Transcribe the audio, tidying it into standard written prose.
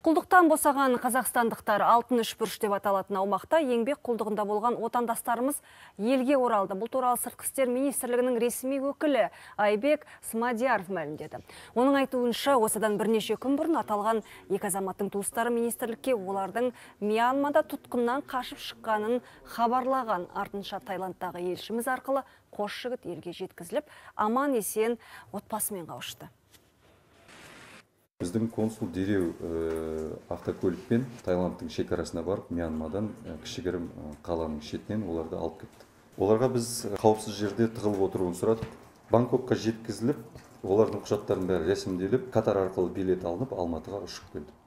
Құлдықтан босаған қазақстандықтар алтын үшбұрыш деп аталатын аумақта еңбек құлдығында болған отандастарымыз елге оралды. Бұл туралы Сыртқы істер министрлігінің ресми өкілі Айбек Смадияров мәлімдеді. Оның айтуынша, осыдан бірнеше күн бұрын аталған екі азаматтың туыстары министрлікке олардың Мьянмада тұтқыннан қашып шыққанын хабарлаған. Артынша Таиландтағы елшіміз арқылы қос жігіт елге жеткізіліп, аман есен отбасымен қауышты. Біздің консул дереу автокөлікпен Таиландтың шекарасына барып, Мьянмадан кішігірім қаланың шетінен оларды алып кетті. Оларға біз қауіпсіз жерде тығылып отыруын сұрадық. Бангкокқа жеткізіліп, олардың құжаттарының бәрі рәсімделіп, Катар арқылы билет алынып, Алматыға ұшып келді.